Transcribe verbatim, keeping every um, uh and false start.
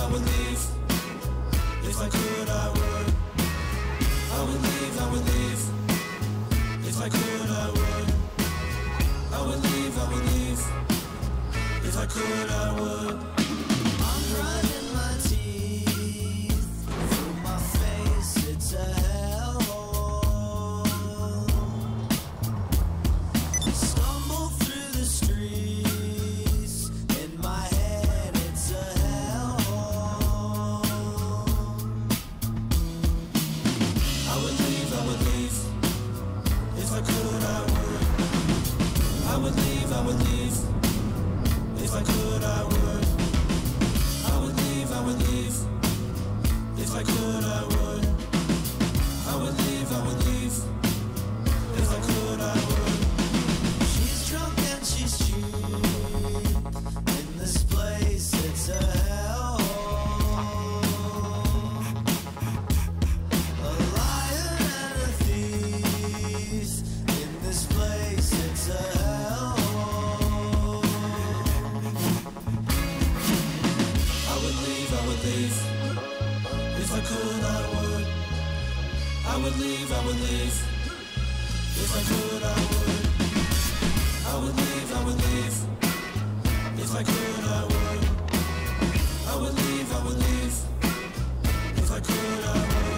would leave. If I could, I would. I would leave, I would leave. If I could, I would. I would leave, I would leave. If I could, I would. I'm grinding my teeth through my face. It's a hellhole. Stumble through the streets. In my head, it's a hellhole. I would leave, I would leave. If I could, I would. I would leave, I would leave. If I could, I would. I would leave, I would leave. If I could, I would. I would leave, I would leave. If I could, I would. She's drunk and she's cheap. In this place, it's a hellhole. A liar and a thief. In this place, it's a hellhole. I would leave, I would leave. If I could, I would. I would leave, I would leave. If I could, I would. I would leave, I would leave. If I could, I would. I would leave, I would leave. If I could, I would.